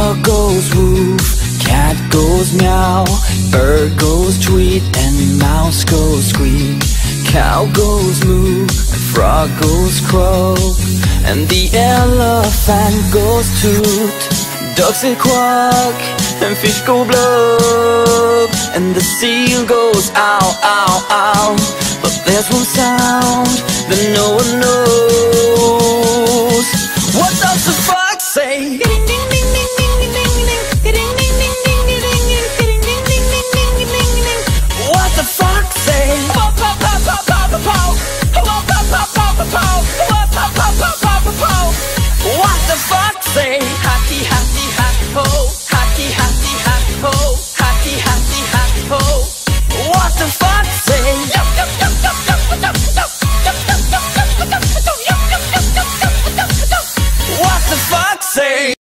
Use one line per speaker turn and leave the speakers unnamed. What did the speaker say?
Dog goes woof, cat goes meow, bird goes tweet, and mouse goes squeak. Cow goes moo, and frog goes croak, and the elephant goes toot. Ducks say quack, and fish go blub, and the seal goes ow, ow, ow. But there's one sound that no one knows. What does the fox say? What the fox say? What the fox say? Happy, happy, happy ho. Happy, happy, happy ho. Happy, happy, happy ho. What the fox say? What the fox say?